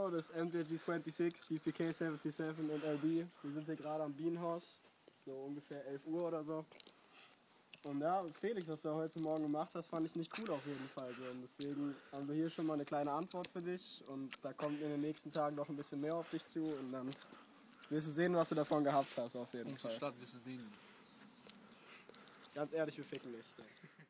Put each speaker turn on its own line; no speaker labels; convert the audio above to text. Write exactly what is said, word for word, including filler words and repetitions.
so, das ist M J G sechsundzwanzig, die P K siebenundsiebzig und L B. Wir sind hier gerade am Bienenhaus, so ungefähr elf Uhr oder so. Und ja, Felix, was du heute Morgen gemacht hast, fand ich nicht cool auf jeden Fall. So. Und deswegen haben wir hier schon mal eine kleine Antwort für dich. Und da kommt in den nächsten Tagen noch ein bisschen mehr auf dich zu. Und dann wirst du sehen, was du davon gehabt hast auf jeden
Unsere
Fall.
Stadt wirst du sehen.
Ganz ehrlich, wir ficken nicht.